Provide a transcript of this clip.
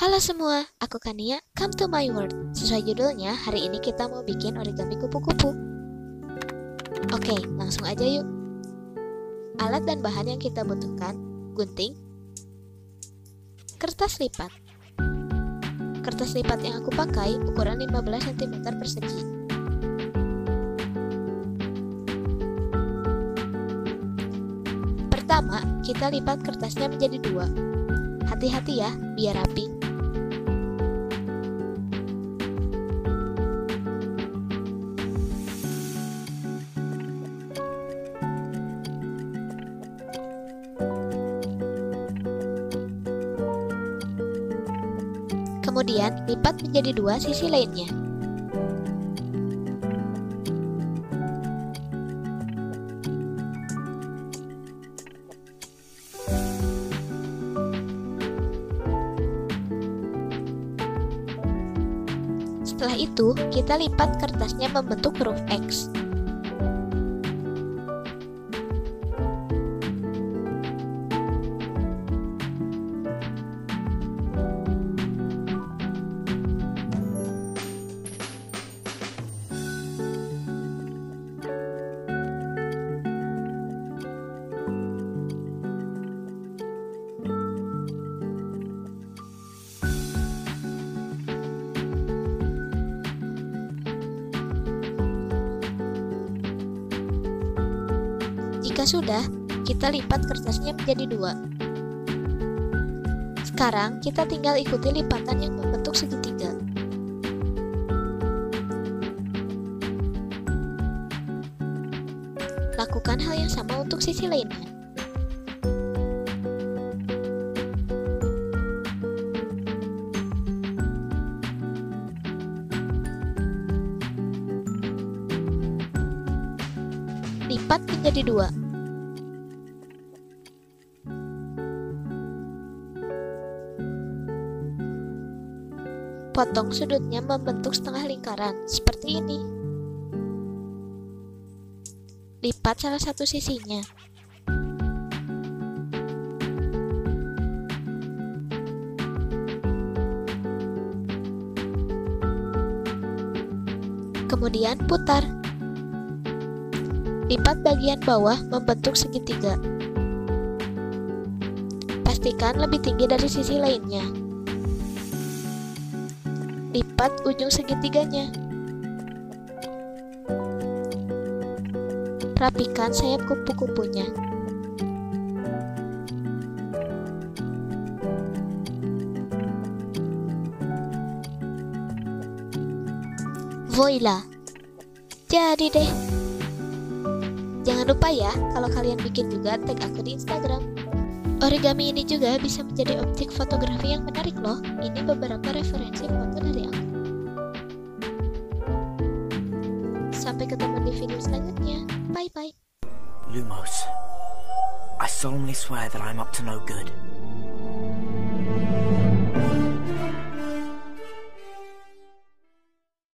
Halo semua, aku Kania, come to my world. Sesuai judulnya, hari ini kita mau bikin origami kupu-kupu. Oke, langsung aja yuk. Alat dan bahan yang kita butuhkan, gunting, kertas lipat. Kertas lipat yang aku pakai ukuran 15 cm persegi. Pertama, kita lipat kertasnya menjadi 2. Hati-hati ya, biar rapi. Kemudian, lipat menjadi 2 sisi lainnya. Setelah itu, kita lipat kertasnya membentuk huruf X. Jika sudah, kita lipat kertasnya menjadi 2. Sekarang, kita tinggal ikuti lipatan yang membentuk segitiga. Lakukan hal yang sama untuk sisi lainnya. Lipat menjadi 2. Potong sudutnya membentuk setengah lingkaran, seperti ini. Lipat salah satu sisinya. Kemudian putar. Lipat bagian bawah membentuk segitiga. Pastikan lebih tinggi dari sisi lainnya. Lipat ujung segitiganya. Rapikan sayap kupu-kupunya. Voila! Jadi deh. Jangan lupa ya, kalau kalian bikin juga tag aku di Instagram. Origami ini juga bisa menjadi objek fotografi yang menarik loh. Ini beberapa referensi foto dari aku. Sampai ketemu di video selanjutnya. Bye-bye. Lumos, I solemnly swear that I'm up to no good.